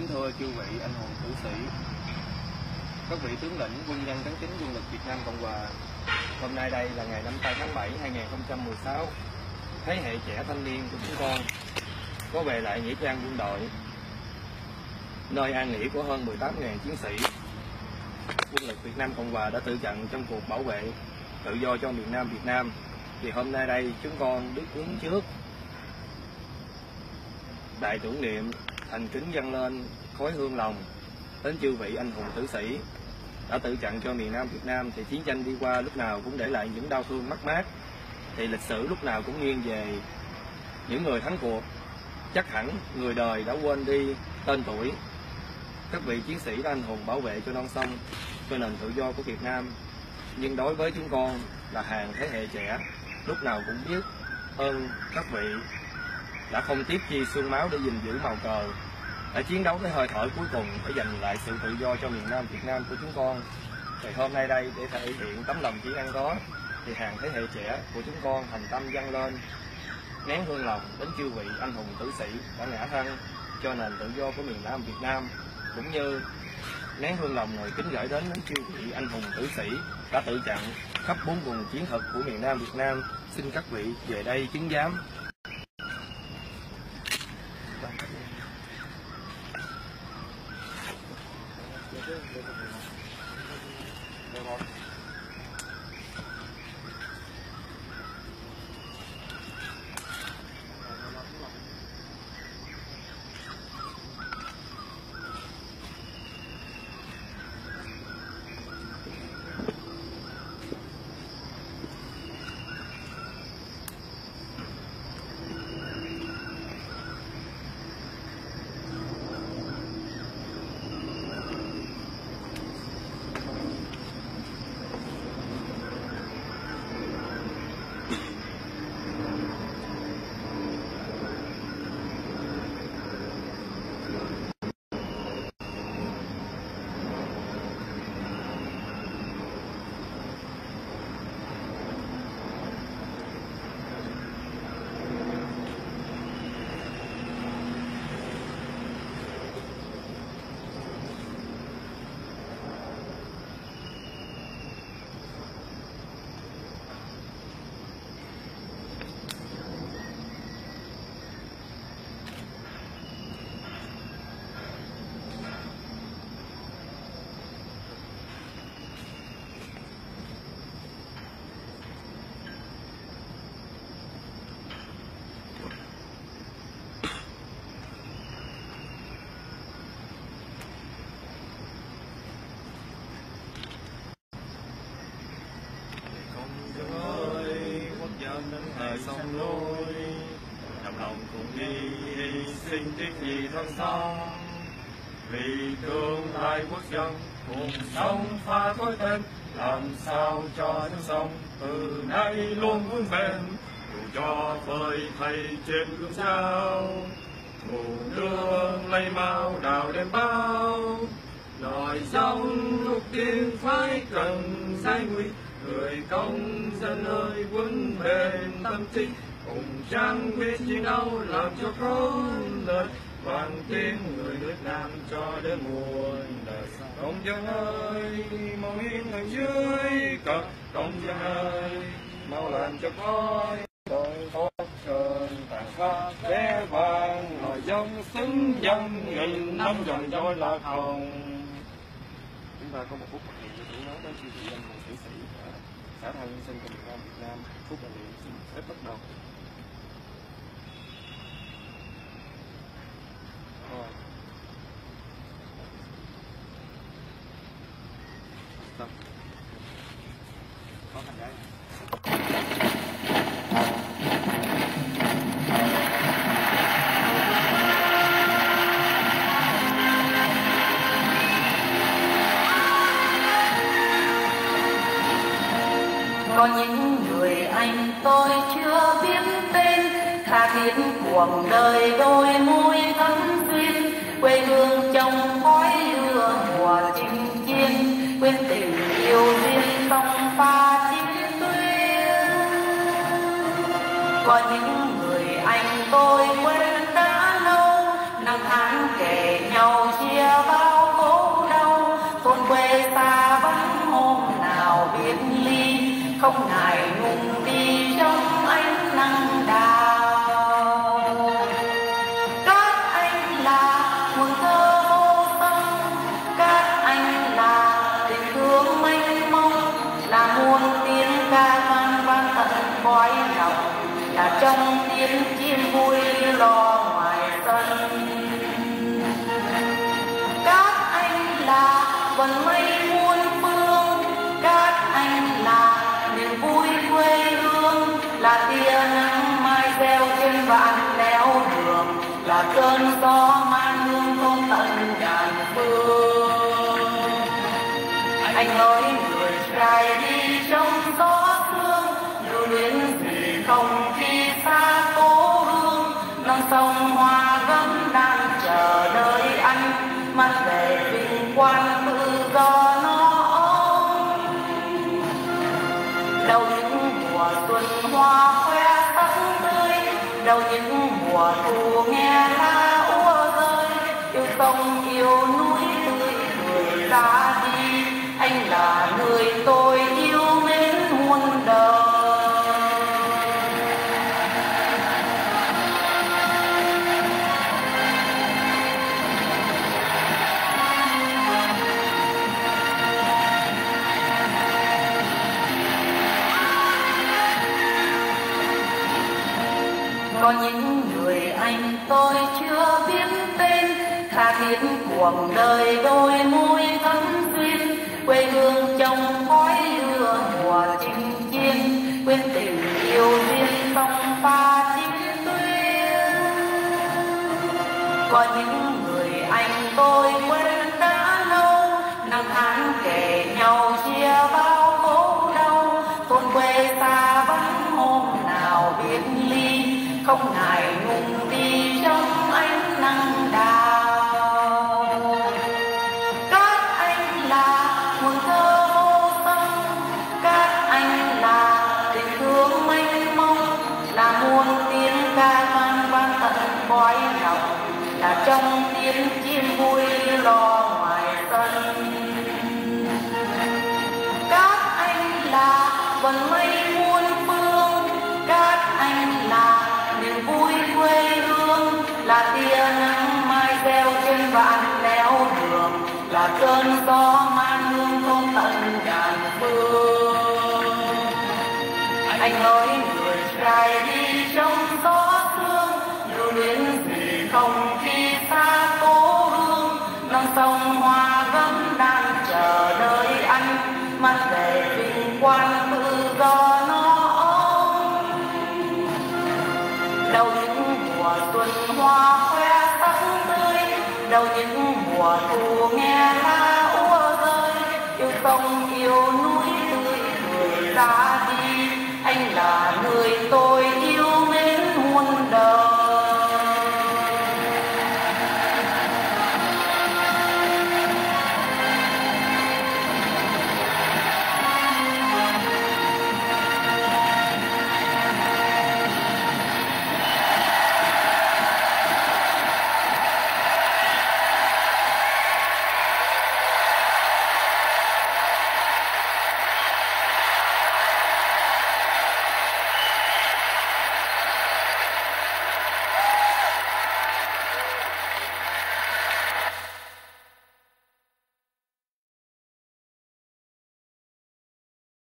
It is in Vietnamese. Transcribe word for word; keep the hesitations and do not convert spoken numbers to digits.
thưa chư vị anh hùng tử sĩ, các vị tướng lĩnh quân nhân cán chính quân lực Việt Nam Cộng Hòa, hôm nay đây là ngày năm tháng bảy năm hai nghìn không trăm mười sáu. Thế hệ trẻ thanh niên của chúng con có về lại nghĩa trang quân đội, nơi an nghỉ của hơn mười tám nghìn chiến sĩ quân lực Việt Nam Cộng Hòa đã tử trận trong cuộc bảo vệ tự do cho miền Nam Việt Nam. Thì hôm nay đây chúng con đứng cúng trước đại tưởng niệm, thành kính dâng lên khói hương lòng đến chư vị anh hùng tử sĩ đã tử trận cho miền Nam Việt Nam. Thì chiến tranh đi qua lúc nào cũng để lại những đau thương mất mát, thì lịch sử lúc nào cũng nghiêng về những người thắng cuộc. Chắc hẳn người đời đã quên đi tên tuổi các vị chiến sĩ đã anh hùng bảo vệ cho non sông, cho nền tự do của Việt Nam. Nhưng đối với chúng con là hàng thế hệ trẻ, lúc nào cũng biết ơn các vị đã không tiếc chi xương máu để gìn giữ màu cờ, đã chiến đấu tới hơi thở cuối cùng để giành lại sự tự do cho miền Nam Việt Nam của chúng con. Thì hôm nay đây để thể hiện tấm lòng tri ân đó, thì hàng thế hệ trẻ của chúng con thành tâm dâng lên nén hương lòng đến chư vị anh hùng tử sĩ đã ngã thân cho nền tự do của miền Nam Việt Nam, cũng như nén hương lòng này kính gửi đến đến chư vị anh hùng tử sĩ đã tự trận khắp bốn vùng chiến thực của miền Nam Việt Nam. Xin các vị về đây chứng giám. Sông lối đồng lòng cùng đi hy sinh tiếc gì thân sông, vì tương lai quốc dân cùng sông pha khói tên, làm sao cho nước sông từ nay luôn vững bền, dù cho phơi thây trên gương sao, mù nương lấy mau đào đêm bao, nòi sông lúc tiên phải cần giải nguy. Người công dân ơi vững bền tâm trí, cùng trang quyết chiến đấu làm cho khôn lời vang tiếng người nước Nam cho đến muôn đời. Công dân ơi mau yên ở dưới cờ, công dân ơi mau làm cho khói đời thoát sơn tàn phá vé vàng, nòi dông xứng dân nghìn năm dòng dõi lạc hồng. Chúng ta có một phút mặc niệm để tưởng nhớ đến chư vị anh hùng tử sĩ xã thân hy sinh cho miền Nam Việt Nam. Phút mặc niệm xin phép bắt đầu. Rồi. Stop. Có hành gái. Có những người anh tôi chưa biết tên, tha thiết cuộc đời đôi môi thắm duyên, quê hương trong khói lửa mùa chinh chiến, quên tình yêu duyên sông pha chiến tuyến. Có những người anh tôi quên đã lâu, năm tháng kể nhau. không ngại ngùng đi trong ánh nắng đào. Các anh là nguồn thơ vô tâm, các anh là tình thương mênh mông, là muôn tiếng ca vang vang tận cõi lòng, là trong tiếng chim vui lo ngoài sân. Các anh là vần mây muôn phương, các anh là niềm vui quê hương, là tia nắng mai reo trên vạn nẻo đường, là cơn gió mang hương thôn tận ngàn phương. Anh nói người trai đi trong gió sương, lưu luyến gì không khi xa cố hương, non sông hoa gấm đang chờ đợi anh, mắt về vinh quang tự do nó ôm. Đâu những mùa xuân hoa khoe sắc tươi, đâu những mùa thu nghe lá úa rơi, yêu sông yêu núi tươi người ra đi, anh là người tôi yêu mến muôn đời. Có những người anh tôi chưa biết tên, tha thiết cuộc đời đôi môi thắm duyên, quê hương trong khói lửa mùa chinh chiến, quên tình yêu duyên sông pha chiến tuyến. Có những người anh tôi quên đã lâu, năm tháng kể nhau chia bao khổ đau, thôn quê xa vắng hôm nào biết ly, không ngại ngùng đi trong ánh nắng đào. Các anh là nguồn thơ vô tâm, các anh là tình thương mênh mông, là muôn tiếng ca vang vang tận cõi lòng, là trong tiếng chim vui lo ngoài sân. Các anh là vần mây muôn phương, các anh là niềm vui quê hương, là tia nắng mai reo trên vạn nẻo đường, là cơn gió mang hương thôn tận ngàn phương. Anh nói người trai đi trong gió sương, lưu luyến gì không khi xa cố hương, non sông hoa gấm đang chờ đợi anh, mắt về vinh quang tự do nó ôm. Đâu những mùa xuân hoa khoe sắc tươi, đâu những mùa thu nghe lá úa rơi, yêu sông yêu núi tươi người ra đi, anh là người tôi